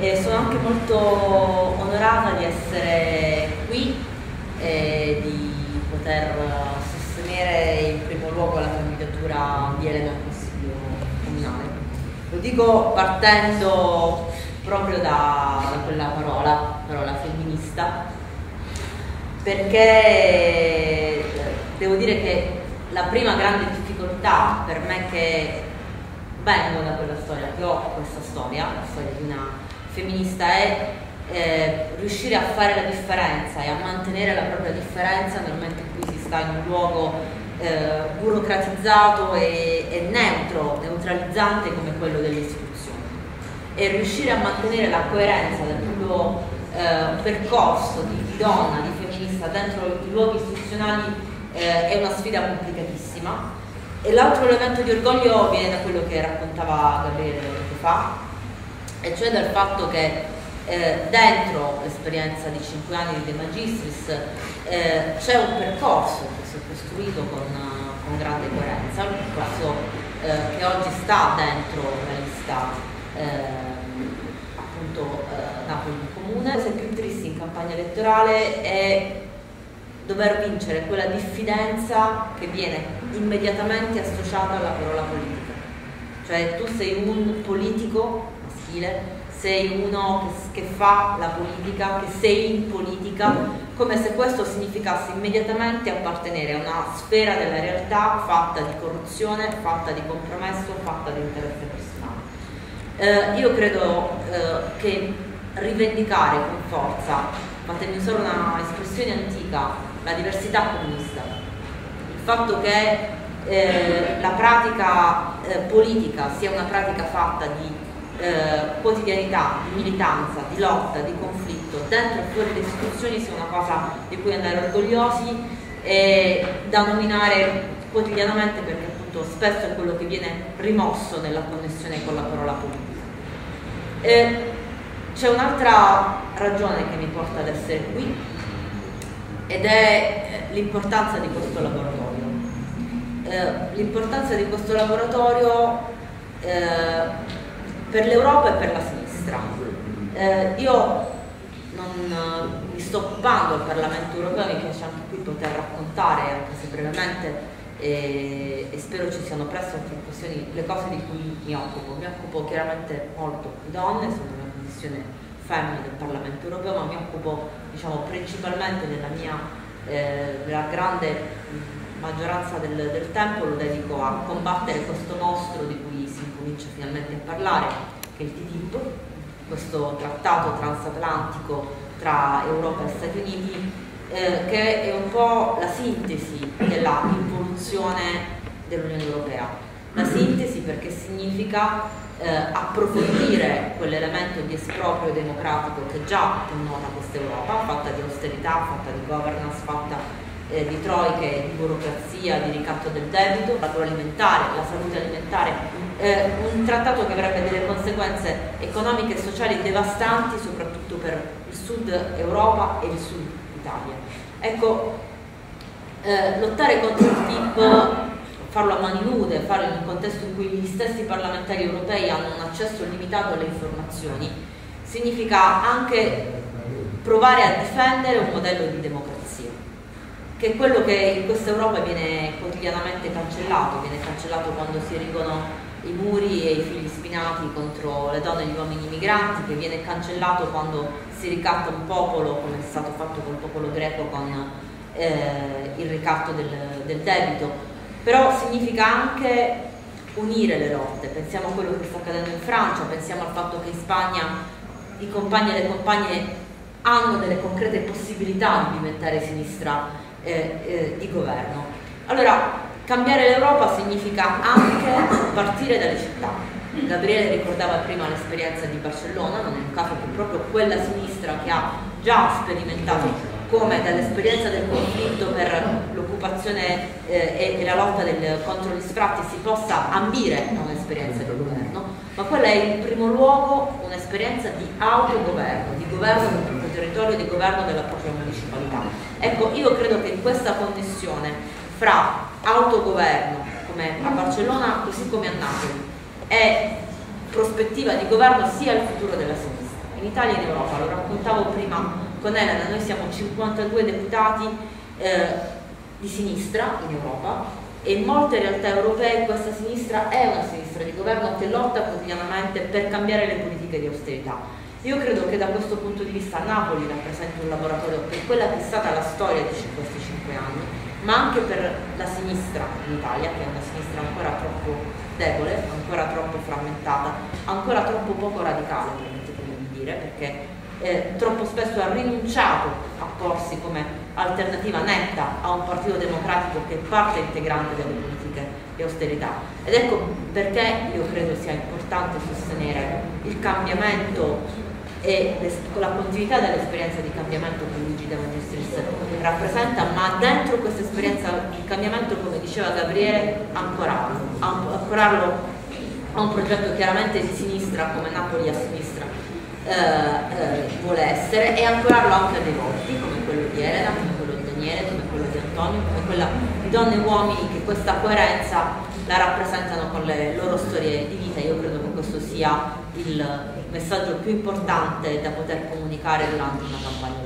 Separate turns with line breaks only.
e sono anche molto onorata di essere qui e di poter sostenere in primo luogo la candidatura di Elena al Consiglio Comunale. Lo dico partendo proprio da quella parola femminista, perché devo dire che la prima grande difficoltà per me, che vengo da quella storia, che ho questa storia, la storia di una femminista, è riuscire a fare la differenza e a mantenere la propria differenza nel momento in cui si sta in un luogo burocratizzato e neutralizzante come quello delle istituzioni, e riuscire a mantenere la coerenza del proprio percorso di donna, di femminista dentro i luoghi istituzionali è una sfida complicatissima. E l'altro elemento di orgoglio viene da quello che raccontava Gabriele poco fa, e cioè dal fatto che dentro l'esperienza di 5 anni di De Magistris c'è un percorso che si è costruito con grande coerenza, un percorso che oggi sta dentro la lista appunto Napoli Comune. La cosa più triste in campagna elettorale è dover vincere quella diffidenza che viene immediatamente associata alla parola politica. Cioè tu sei un politico maschile, sei uno che fa la politica, che sei in politica, come se questo significasse immediatamente appartenere a una sfera della realtà fatta di corruzione, fatta di compromesso, fatta di interesse personale. Io credo che rivendicare con forza, fatemi usare una espressione antica, la diversità comunista, il fatto che la pratica politica sia una pratica fatta di quotidianità, di militanza, di lotta, di conflitto dentro e fuori le istituzioni sia una cosa di cui andare orgogliosi e da nominare quotidianamente, perché appunto spesso è quello che viene rimosso nella connessione con la parola politica. C'è un'altra ragione che mi porta ad essere qui, ed è l'importanza di questo laboratorio. L'importanza di questo laboratorio per l'Europa e per la sinistra. Io non mi sto occupando del Parlamento europeo, mi piace anche qui poter raccontare, anche se brevemente, e spero ci siano presto altre occasioni, le cose di cui mi occupo. Mi occupo chiaramente molto di donne, sono una commissione femmine del Parlamento europeo, ma mi occupo, diciamo, principalmente nella grande maggioranza del tempo lo dedico a combattere questo mostro di cui si incomincia finalmente a parlare, che è il TTIP, questo trattato transatlantico tra Europa e Stati Uniti, che è un po' la sintesi della involuzione dell'Unione Europea. La sintesi perché significa approfondire quell'elemento di esproprio democratico che già connota questa Europa, fatta di austerità, fatta di governance, fatta di troiche, di burocrazia, di ricatto del debito, l'agroalimentare, la salute alimentare, un trattato che avrebbe delle conseguenze economiche e sociali devastanti soprattutto per il sud Europa e il sud Italia. Ecco, lottare contro il TTIP, farlo a mani nude, farlo in un contesto in cui gli stessi parlamentari europei hanno un accesso limitato alle informazioni, significa anche provare a difendere un modello di democrazia, che è quello che in questa Europa viene quotidianamente cancellato. Viene cancellato quando si erigono i muri e i fili spinati contro le donne e gli uomini migranti, che viene cancellato quando si ricatta un popolo, come è stato fatto col popolo greco con il ricatto del debito. Però significa anche unire le lotte. Pensiamo a quello che sta accadendo in Francia, pensiamo al fatto che in Spagna i compagni e le compagne hanno delle concrete possibilità di diventare sinistra di governo. Allora, cambiare l'Europa significa anche partire dalle città. Gabriele ricordava prima l'esperienza di Barcellona, non è un caso che proprio quella sinistra che ha già sperimentato come dall'esperienza del conflitto per l'occupazione e la lotta contro gli sfratti si possa ambire a un'esperienza di governo, ma quella è in primo luogo un'esperienza di autogoverno, di governo del proprio territorio, di governo della propria municipalità. Ecco, io credo che in questa connessione fra autogoverno, come a Barcellona, così come a Napoli, e prospettiva di governo sia il futuro della sinistra. in Italia e in Europa. Lo raccontavo prima con Elena, noi siamo 52 deputati di sinistra in Europa, e in molte realtà europee questa sinistra è una sinistra di governo che lotta quotidianamente per cambiare le politiche di austerità. Io credo che da questo punto di vista Napoli rappresenti un laboratorio per quella che è stata la storia di questi 5 anni, ma anche per la sinistra in Italia, che è una sinistra ancora troppo debole, ancora troppo frammentata, ancora troppo poco radicale, permettetemi di dire, perché troppo spesso ha rinunciato a porsi come alternativa netta a un partito democratico che è parte integrante delle politiche di austerità. Ed ecco perché io credo sia importante sostenere il cambiamento e la continuità dell'esperienza di cambiamento che Luigi De Magistris rappresenta, ma dentro questa esperienza di cambiamento, come diceva Gabriele, ancorarlo a un progetto chiaramente di sinistra, come Napoli a sinistra vuole essere, e ancorarlo anche a dei volti come quello di Elena, come quello di Daniele, come quello di Antonio, come quella di donne e uomini che questa coerenza la rappresentano con le loro storie di vita. Io credo che questo sia il messaggio più importante da poter comunicare durante una campagna